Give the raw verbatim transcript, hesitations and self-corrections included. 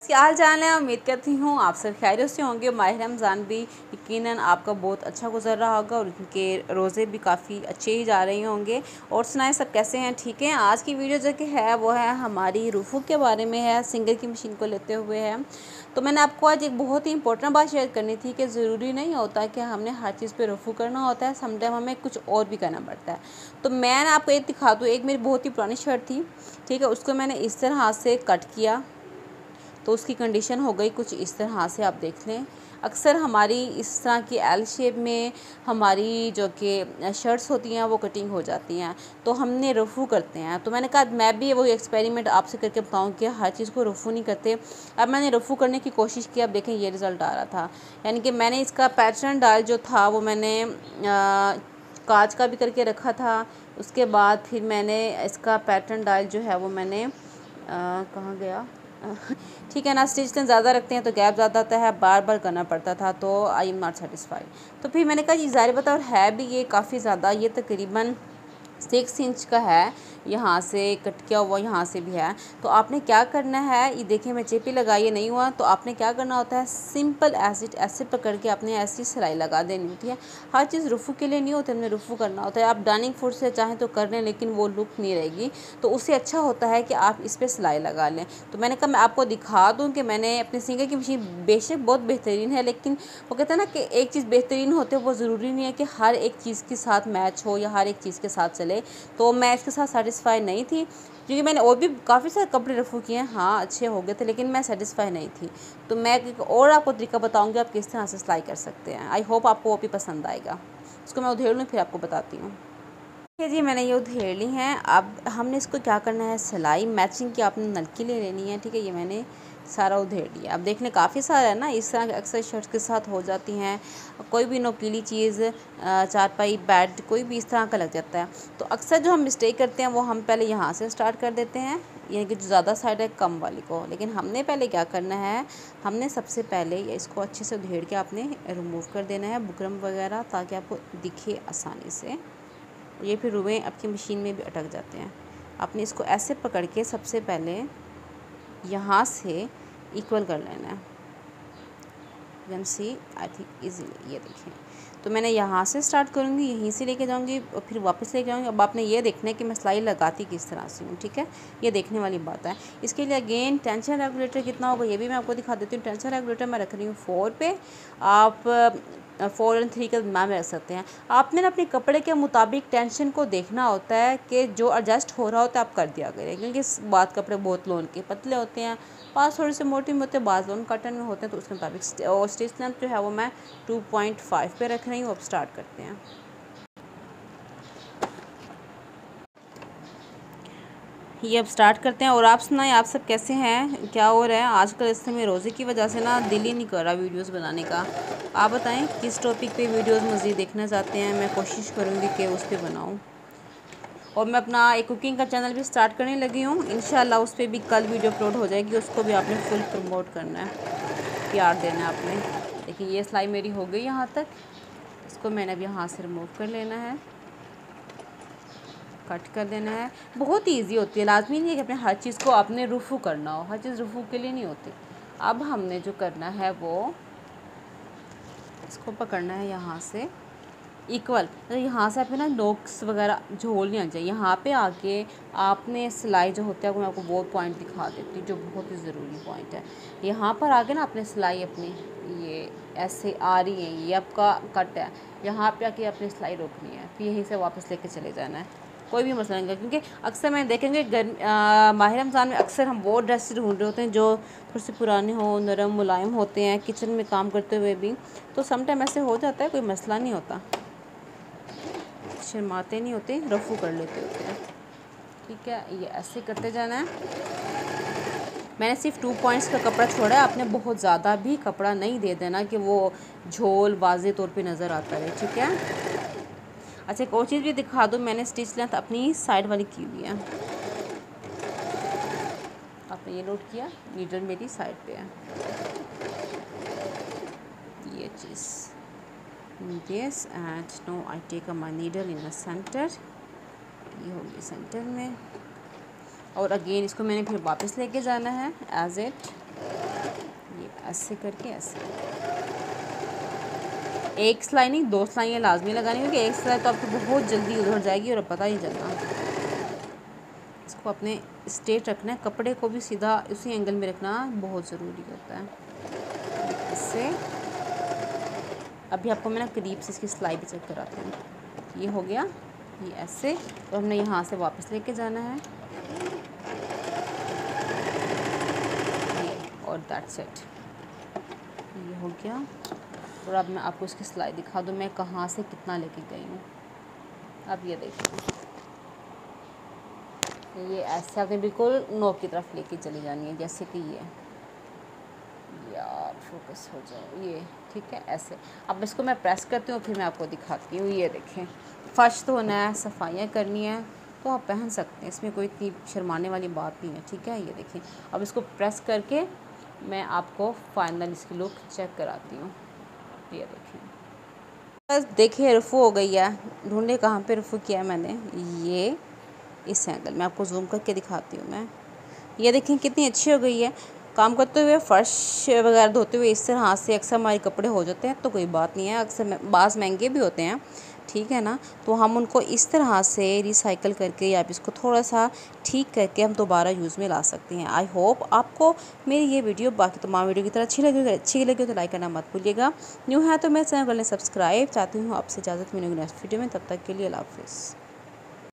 क्या हाल चाल है। उम्मीद करती हूँ आप सब खैरियत से होंगे। माह रमज़ान भी यकीनन आपका बहुत अच्छा गुजर रहा होगा और उनके रोज़े भी काफ़ी अच्छे ही जा रहे होंगे। और सुनाएं सब कैसे हैं, ठीक हैं। आज की वीडियो जो कि है वो है हमारी रफ़ू के बारे में है, सिंगर की मशीन को लेते हुए है। तो मैंने आपको आज एक बहुत ही इंपॉर्टेंट बात शेयर करनी थी कि ज़रूरी नहीं होता कि हमने हर चीज़ पे रफ़ू करना होता है, समटाइम हमें कुछ और भी करना पड़ता है। तो मैं आपको एक दिखा दूँ, एक मेरी बहुत ही पुरानी शर्ट थी, ठीक है, उसको मैंने इस तरह से कट किया तो उसकी कंडीशन हो गई कुछ इस तरह से। आप देख लें, अक्सर हमारी इस तरह की एल शेप में हमारी जो कि शर्ट्स होती हैं वो कटिंग हो जाती हैं, तो हमने रफ़ू करते हैं। तो मैंने कहा मैं भी वो एक्सपेरिमेंट आपसे करके बताऊं कि हर चीज़ को रफ़ू नहीं करते। अब मैंने रफ़ू करने की कोशिश की, अब देखें ये रिज़ल्ट आ रहा था। यानी कि मैंने इसका पैटर्न डाल जो था वो मैंने आ, कांच का भी करके रखा था। उसके बाद फिर मैंने इसका पैटर्न डाल जो है वो मैंने कहाँ गया ठीक है ना, स्टिच ज़्यादा रखते हैं तो गैप ज़्यादा आता है, बार बार करना पड़ता था, तो आई एम नॉट सेटिस्फाइड। तो फिर मैंने कहा ये ज़ाहिर बता, और है भी ये काफ़ी ज़्यादा, ये तकरीबन सिक्स इंच का है, यहाँ से कट किया हुआ यहाँ से भी है। तो आपने क्या करना है, ये देखें मैं चेपी लगाई ये नहीं हुआ, तो आपने क्या करना होता है, सिंपल एसिड ऐसे पकड़ के आपने ऐसी सिलाई लगा देनी होती है। हर चीज़ रफ़ू के लिए नहीं होती, हमने रफ़ू करना होता है। आप डाइनिंग फुट से चाहें तो कर लें, लेकिन वो लुक नहीं रहेगी, तो उससे अच्छा होता है कि आप इस पर सिलाई लगा लें। तो मैंने कहा मैं आपको दिखा दूँ कि मैंने अपनी सिंगर की मशीन बेशक बहुत बेहतरीन है, लेकिन वो कहते हैं ना कि एक चीज़ बेहतरीन होती है वो ज़रूरी नहीं है कि हर एक चीज़ के साथ मैच हो या हर एक चीज़ के साथ चले। तो मैं इसके साथ सेटिस्फाई नहीं थी, क्योंकि मैंने और भी काफ़ी सारे कपड़े रफ़ू किए हैं, हाँ अच्छे हो गए थे, लेकिन मैं सेटिस्फाई नहीं थी। तो मैं एक और आपको तरीका बताऊंगी आप किस तरह से सिलाई कर सकते हैं। आई होप आपको वो भी पसंद आएगा। उसको मैं उधेड़ लूँ फिर आपको बताती हूँ। ठीक है जी, मैंने ये उधेड़ ली हैं। अब हमने इसको क्या करना है, सिलाई मैचिंग की आपने नलकी ले लेनी है, ठीक है। ये मैंने सारा उधेड़ लिया। अब देखने काफ़ी सारा है ना, इस तरह के अक्सर शर्ट्स के साथ हो जाती हैं। कोई भी नोकीली चीज़, चारपाई, बेड, कोई भी इस तरह का लग जाता है। तो अक्सर जो हम मिस्टेक करते हैं वो हम पहले यहाँ से स्टार्ट कर देते हैं, यानी कि जो ज़्यादा साइड है कम वाली को। लेकिन हमने पहले क्या करना है, हमने सबसे पहले इसको अच्छे से उधेड़ के आपने रिमूव कर देना है बुकरम वगैरह, ताकि आपको दिखे आसानी से। ये फिर रुएं आपकी मशीन में भी अटक जाते हैं। आपने इसको ऐसे पकड़ के सबसे पहले यहाँ से इक्वल कर लेना है। You can see I think easily, ये देखें। तो मैंने यहाँ से स्टार्ट करूँगी, यहीं से लेके जाऊँगी और फिर वापस लेके जाऊँगी। अब आपने ये देखना है कि मैं सिलाई लगाती किस तरह से हूँ, ठीक है। ये देखने वाली बात है। इसके लिए अगेन टेंशन रेगुलेटर कितना होगा ये भी मैं आपको दिखा देती हूँ। टेंशन रेगुलेटर मैं रख रही हूँ फोर पे, आप फोर एंड थ्री का दिमाग में रख सकते हैं। आपने ना अपने कपड़े के मुताबिक टेंशन को देखना होता है कि जो एडजस्ट हो रहा होता है आप कर दिया करें, क्योंकि इस बात कपड़े बहुत लोन के पतले होते हैं, पास थोड़े से मोटे में होते हैं, बाज़ लोन कॉटन में होते हैं। तो उसके मुताबिक और स्टिच लेंथ जो है वो मैं टू पॉइंट फाइव पे रख रही हूँ। अब स्टार्ट करते हैं। ये अब स्टार्ट करते हैं। और आप सुनाएं, आप सब कैसे हैं, क्या हो रहा है आजकल। इस समय रोज़े की वजह से ना दिल ही नहीं कर रहा वीडियोस बनाने का। आप बताएं किस टॉपिक पे वीडियोस मज़ीद देखना चाहते हैं, मैं कोशिश करूँगी कि उस पर बनाऊँ। और मैं अपना एक कुकिंग का चैनल भी स्टार्ट करने लगी हूँ, इंशाल्लाह उस पर भी कल वीडियो अपलोड हो जाएगी। उसको भी आपने फुल प्रमोट करना है, प्यार देना है आपने। देखिए ये सिलाई मेरी हो गई यहाँ तक, इसको मैंने अब यहाँ से रिमूव कर लेना है, कट कर देना है। बहुत ही ईजी होती है, लाजमी नहीं है कि अपने हर चीज़ को आपने रफ़ू करना हो, हर चीज़ रफ़ू के लिए नहीं होती। अब हमने जो करना है वो इसको पकड़ना है यहाँ से इक्वल, तो यहाँ से आपने ना नोक्स वगैरह झोल नहीं आना चाहिए। यहाँ पे आके आपने सिलाई जो होता है वो मैं आपको वो पॉइंट दिखा देती हूँ जो बहुत ही ज़रूरी पॉइंट है। यहाँ पर आके ना आपने सिलाई अपनी ये ऐसे आ रही है, ये आपका कट है, यहाँ पे आके अपनी सिलाई रोकनी है, फिर यहीं से वापस लेके चले जाना है। कोई भी मसला नहीं, क्योंकि अक्सर मैं देखेंगे गर्म माह रमज़ान में अक्सर हम वो ड्रेस ढूंढ रहे होते हैं जो थोड़े से पुराने हो, नरम मुलायम होते हैं, किचन में काम करते हुए भी। तो समटाइम ऐसे हो जाता है, कोई मसला नहीं होता, शर्माते नहीं होते, रफ़ू कर लेते होते हैं, ठीक है। ये ऐसे करते जाना है। मैंने सिर्फ टू पॉइंट्स का कपड़ा छोड़ा है, आपने बहुत ज़्यादा भी कपड़ा नहीं दे देना कि वो झोल वाज़े तौर पे नज़र आता है, ठीक है। अच्छा एक और चीज़ भी दिखा दूँ, मैंने स्टिच लेंथ अपनी साइड वाली की हुई है, आपने ये नोट किया, नीडल मेरी साइड पे है, ये चीज़ this and now I take my needle in the center, ये होगी सेंटर में। और अगेन इसको मैंने फिर वापस लेके जाना है एज इट, ये ऐसे करके ऐसे एक सिलाई नहीं दो सिलाइयाँ लाजमी लगानी, क्योंकि एक सिलाई तो आपको बहुत जल्दी उधर जाएगी और पता ही चलना। इसको अपने स्ट्रेट रखना है, कपड़े को भी सीधा उसी एंगल में रखना बहुत ज़रूरी होता है। इससे अभी आपको मैं ना करीब से इसकी सिलाई भी चेक कराती हूँ। ये हो गया, ये ऐसे, और हमने यहाँ से वापस लेके जाना है ये, और दैट्स इट। ये हो गया। और अब मैं आपको इसकी सिलाई दिखा दूँ मैं कहाँ से कितना लेके गई हूँ। अब ये देखिए, ये ऐसे आपने बिल्कुल नोक की तरफ लेके चली जानी है, जैसे कि ये यार फोकस हो जाए ये, ठीक है ऐसे। अब इसको मैं प्रेस करती हूँ, फिर मैं आपको दिखाती हूँ। ये देखें, फर्श तो होना है, सफाइयाँ करनी है तो आप पहन सकते हैं, इसमें कोई इतनी शर्माने वाली बात नहीं है, ठीक है। ये देखें, अब इसको प्रेस करके मैं आपको फाइनल इसकी लुक चेक कराती हूँ। ये देखें, बस देखिए रफू हो गई है। ढूंढे कहाँ पे रफू किया है मैंने, ये इस एंगल में आपको जूम करके दिखाती हूँ मैं। ये देखें कितनी अच्छी हो गई है। काम करते हुए फ़र्श वगैरह धोते हुए इस तरह हाथ से अक्सर हमारे कपड़े हो जाते हैं तो कोई बात नहीं है, अक्सर बाज़ महंगे भी होते हैं, ठीक है ना। तो हम उनको इस तरह से रिसाइकल करके या इसको थोड़ा सा ठीक करके हम दोबारा यूज़ में ला सकते हैं। आई होप आपको मेरी ये वीडियो बाकी तमाम वीडियो की तरह अच्छी लगी। अच्छी लगी तो लाइक करना मत भूलिएगा। न्यू है तो मैं चैनल को सब्सक्राइब चाहती हूँ। आपसे इजाज़त मिलेगी नेक्स्ट वीडियो में, तब तक के लिए अल्लाह हाफ़िज़।